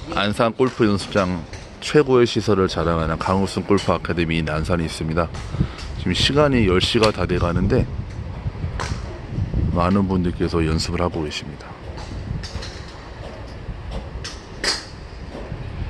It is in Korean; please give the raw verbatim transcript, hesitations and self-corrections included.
안산 골프 연습장 최고의 시설을 자랑하는 강우승 골프 아카데미인 안산에 있습니다. 지금 시간이 열 시가 다 돼가는데 많은 분들께서 연습을 하고 계십니다.